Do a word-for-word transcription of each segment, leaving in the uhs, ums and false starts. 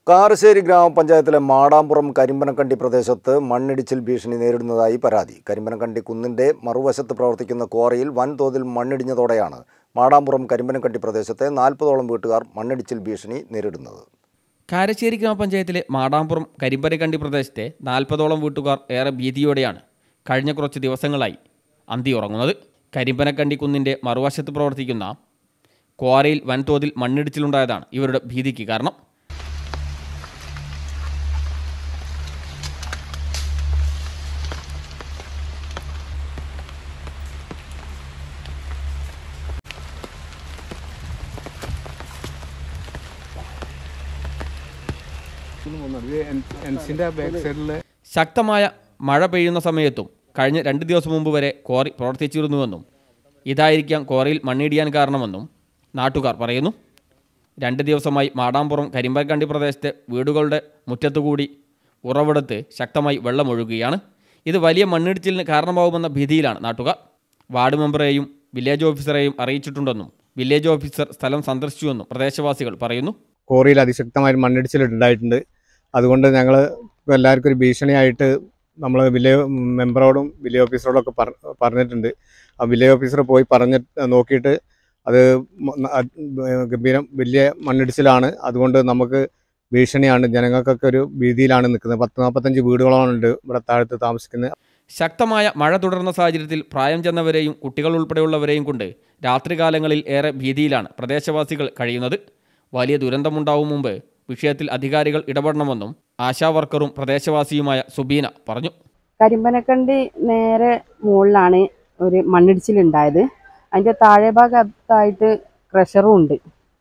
കാരശ്ശേരി ഗ്രാമപഞ്ചായത്തിലെ മാടാമ്പുറം കരിമ്പനക്കണ്ടി പ്രദേശത്ത് മണ്ണിടിച്ചിൽ ഭീഷണി നേരിടുന്നതായി പരാതി. കരിമ്പനക്കണ്ടി കുന്നിന്റെ മറുവശത്ത് പ്രവർത്തിക്കുന്ന ക്വാറിയിൽ വൻതോതിൽ മണ്ണിടിഞ്ഞതോടെയാണ് മാടാമ്പുറം കരിമ്പനക്കണ്ടി പ്രദേശത്തെ നാൽപ്പതോളം വീട്ടുകാർ മണ്ണിടിച്ചിൽ ഭീഷണി നേരിടുന്നത്. കാരശ്ശേരി ഗ്രാമപഞ്ചായത്തിലെ മാടാമ്പുറം കരിമ്പനക്കണ്ടി പ്രദേശത്തെ നാൽപ്പതോളം വീട്ടുകാർ ഏറെ ഭീതിയോടെയാണ് കഴിഞ്ഞ കുറച്ച് ദിവസങ്ങളായി അന്തിയുറങ്ങുന്നത്. കരിമ്പനക്കണ്ടി കുന്നിന്റെ മറുവശത്ത് പ്രവർത്തിക്കുന്ന ക്വാറിയിൽ വൻതോതിൽ മണ്ണിടിച്ചിലുണ്ടായതാണ് ഇവരുടെ ഭീതിക്ക് കാരണം. ശക്തമായ മഴ പെയ്യുന്ന സമയത്തും കഴിഞ്ഞ രണ്ട് ദിവസം മുമ്പ് വരെ ക്വാറി പ്രവർത്തിച്ചിരുന്നുവെന്നും ഇതായിരിക്കാം ക്വാറിയിൽ മണ്ണിടിയാൻ കാരണമെന്നും നാട്ടുകാർ പറയുന്നു. രണ്ട് ദിവസമായി മാടാമ്പുറം കരിമ്പനക്കണ്ടി പ്രദേശത്തെ വീടുകളുടെ മുറ്റത്തുകൂടി ഉറവിടത്ത് ശക്തമായി വെള്ളമൊഴുകുകയാണ്. ഇത് വലിയ മണ്ണിടിച്ചിലിന് കാരണമാകുമെന്ന ഭീതിയിലാണ് നാട്ടുകാർ. വാർഡ് മെമ്പറെയും വില്ലേജ് ഓഫീസറെയും അറിയിച്ചിട്ടുണ്ടെന്നും വില്ലേജ് ഓഫീസർ സ്ഥലം സന്ദർശിച്ചുവെന്നും പ്രദേശവാസികൾ പറയുന്നു. ക്വാറിയിൽ അതിശക്തമായ മണ്ണിടിച്ചിൽ ഉണ്ടായിട്ടുണ്ട്. അതുകൊണ്ട് ഞങ്ങൾ എല്ലാവർക്കും ഒരു ഭീഷണിയായിട്ട് നമ്മൾ വില്ലേജ് മെമ്പറോടും വില്ലേജ് ഓഫീസറോടൊക്കെ പറഞ്ഞിട്ടുണ്ട്. ആ വില്ലേജ് ഓഫീസർ പോയി പറഞ്ഞ് നോക്കിയിട്ട് അത് ഗംഭീരം വലിയ മണ്ണിടിച്ചിലാണ്, അതുകൊണ്ട് നമുക്ക് ഭീഷണിയാണ്, ജനങ്ങൾക്കൊക്കെ ഒരു ഭീതിയിലാണ് നിൽക്കുന്നത്. പത്ത് നാൽപ്പത്തഞ്ച് വീടുകളാണുണ്ട് ഇവിടെ താഴത്ത് താമസിക്കുന്നത്. ശക്തമായ മഴ തുടർന്ന സാഹചര്യത്തിൽ പ്രായം ചെന്നവരെയും കുട്ടികൾ ഉൾപ്പെടെയുള്ളവരെയും കൊണ്ട് രാത്രികാലങ്ങളിൽ ഏറെ ഭീതിയിലാണ് പ്രദേശവാസികൾ കഴിയുന്നത്. വലിയ ദുരന്തമുണ്ടാവും മുമ്പ് വിഷയത്തിൽ അധികാരികൾ ഇടപെടണമെന്നും ആശാ വർക്കറും പ്രദേശവാസിയുമായ സുബീന പറഞ്ഞു. കരിമ്പനക്കണ്ടി നേരെ മുകളിലാണ് ഒരു മണ്ണിടിച്ചിലുണ്ടായത്. അതിൻ്റെ താഴെ ഭാഗത്തായിട്ട് ക്രഷറും ഉണ്ട്,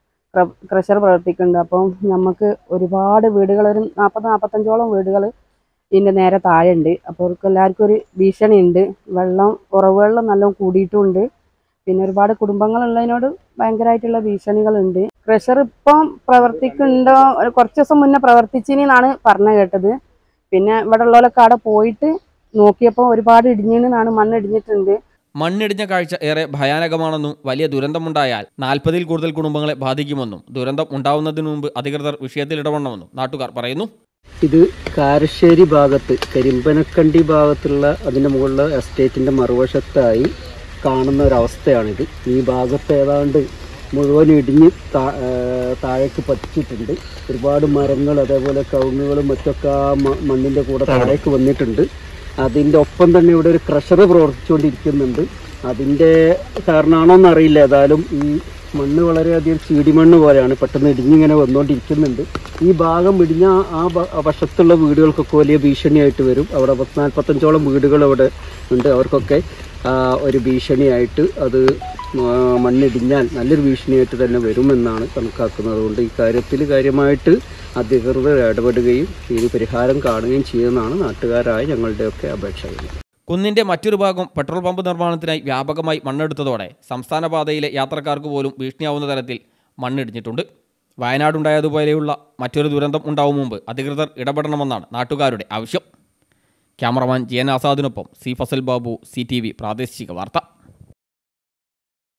ക്രഷർ പ്രവർത്തിക്കുന്നുണ്ട്. അപ്പം നമുക്ക് ഒരുപാട് വീടുകൾ, ഒരു നാൽപ്പത് നാൽപ്പത്തഞ്ചോളം വീടുകൾ ഇതിൻ്റെ നേരെ താഴെ ഉണ്ട്. അപ്പോൾ അവർക്ക് എല്ലാവർക്കും ഒരു ഭീഷണി ഉണ്ട്. വെള്ളം ഉറവുവെള്ളം നല്ലോണം കൂടിയിട്ടുമുണ്ട്. പിന്നെ ഒരുപാട് കുടുംബങ്ങളുള്ളതിനോട് ഭയങ്കരമായിട്ടുള്ള ഭീഷണികളുണ്ട്. ക്രഷർ ഇപ്പം പ്രവർത്തിക്കുന്നുണ്ടോ, കുറച്ച് ദിവസം മുന്നേ പ്രവർത്തിച്ചിനാണ് പറഞ്ഞു കേട്ടത്. പിന്നെ ഇവിടെ ഉള്ളവരൊക്കെ അവിടെ പോയിട്ട് നോക്കിയപ്പോൾ ഒരുപാട് ഇടിഞ്ഞിനാണ്, മണ്ണിടിഞ്ഞിട്ടുണ്ട്. മണ്ണിടിഞ്ഞ കാഴ്ച ഏറെ ഭയാനകമാണെന്നും വലിയ ദുരന്തമുണ്ടായാൽ നാൽപ്പതിൽ കൂടുതൽ കുടുംബങ്ങളെ ബാധിക്കുമെന്നും ദുരന്തം ഉണ്ടാവുന്നതിന് മുമ്പ് അധികൃതർ വിഷയത്തിൽ ഇടപെടണമെന്നും നാട്ടുകാർ പറയുന്നു. ഇത് കാരശ്ശേരി ഭാഗത്ത് കരിമ്പനക്കണ്ടി ഭാഗത്തുള്ള അതിൻ്റെ മുകളിലെ എസ്റ്റേറ്റിൻ്റെ മറുവശത്തായി കാണുന്ന ഒരവസ്ഥയാണിത്. ഈ ഭാഗത്ത് ഏതാണ്ട് മുഴുവൻ ഇടിഞ്ഞ് താഴേക്ക് പതിച്ചിട്ടുണ്ട്. ഒരുപാട് മരങ്ങൾ അതേപോലെ കവുങ്ങുകളും മറ്റൊക്കെ ആ മണ്ണിൻ്റെ കൂടെ താഴേക്ക് വന്നിട്ടുണ്ട്. അതിൻ്റെ ഒപ്പം തന്നെ ഇവിടെ ഒരു ക്രഷർ പ്രവർത്തിച്ചുകൊണ്ടിരിക്കുന്നുണ്ട്. അതിൻ്റെ കാരണമാണോന്ന് അറിയില്ല. ഏതായാലും ഈ മണ്ണ് വളരെയധികം ചീടിമണ്ണ് പോലെയാണ്, പെട്ടെന്ന് ഇടിഞ്ഞിങ്ങനെ വന്നുകൊണ്ടിരിക്കുന്നുണ്ട്. ഈ ഭാഗം ഇടിഞ്ഞ ആ വശത്തുള്ള വീടുകൾക്കൊക്കെ വലിയ ഭീഷണിയായിട്ട് വരും. അവിടെ പത്ത് നാൽപ്പത്തഞ്ചോളം വീടുകൾ അവിടെ ഉണ്ട്. അവർക്കൊക്കെ ഒരു ഭീഷണിയായിട്ട് അത് മണ്ണിടിഞ്ഞാൽ നല്ലൊരു ഭീഷണിയായിട്ട് തന്നെ വരുമെന്നാണ് കണക്കാക്കുന്നത്. അതുകൊണ്ട് ഈ കാര്യത്തിൽ കാര്യമായിട്ട് അധികൃതർ ഇടപെടുകയും ഇതിന് പരിഹാരം കാണുകയും ചെയ്യുമെന്നാണ് നാട്ടുകാരായ ഞങ്ങളുടെയൊക്കെ അപേക്ഷ. കുന്നിന്റെ മറ്റൊരു ഭാഗം പെട്രോൾ പമ്പ് നിർമ്മാണത്തിനായി വ്യാപകമായി മണ്ണെടുത്തതോടെ സംസ്ഥാന പാതയിലെ യാത്രക്കാർക്ക് പോലും ഭീഷണിയാവുന്ന തരത്തിൽ മണ്ണിടിഞ്ഞിട്ടുണ്ട്. വയനാടുണ്ടായതുപോലെയുള്ള മറ്റൊരു ദുരന്തം ഉണ്ടാവും മുമ്പ് അധികൃതർ ഇടപെടണമെന്നാണ് നാട്ടുകാരുടെ ആവശ്യം. ക്യാമറമാൻ ജി എൻ ആസാദിനൊപ്പം C Fasal Babu, C T V പ്രാദേശിക വാർത്ത.